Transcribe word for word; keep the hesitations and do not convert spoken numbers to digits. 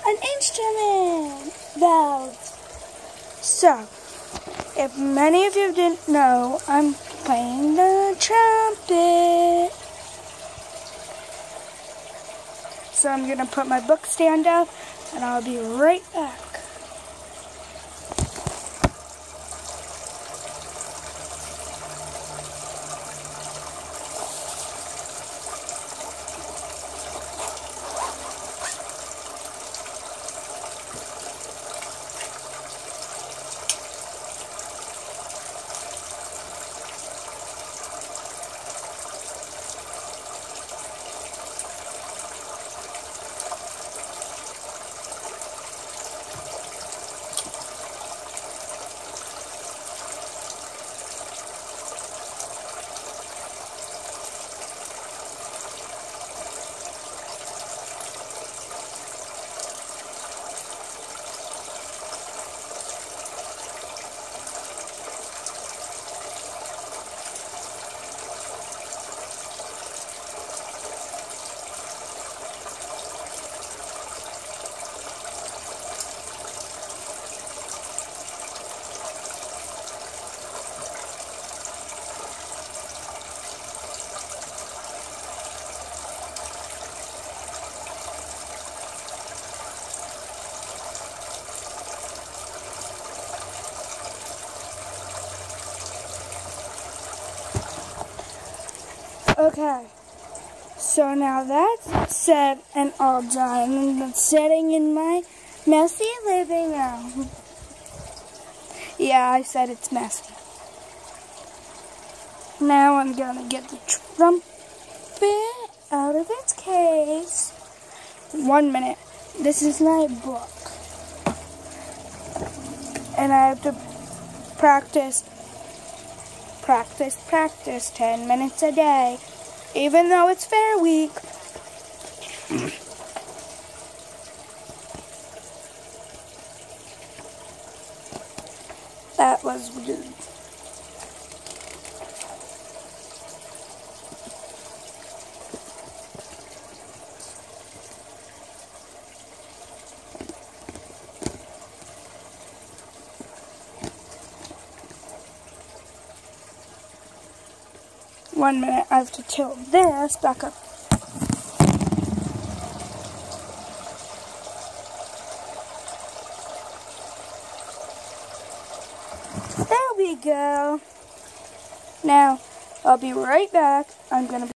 an instrument valve. So, if many of you didn't know, I'm playing the trumpet. So I'm going to put my book stand up, and I'll be right back. Okay, so now that's set and all done, and I'm sitting in my messy living room. Yeah, I said it's messy. Now I'm gonna get the trumpet out of its case. One minute. This is my book. And I have to practice, practice, practice ten minutes a day. Even though it's fair week. That was weird. One minute, I have to tilt this back up. There we go. Now, I'll be right back. I'm gonna be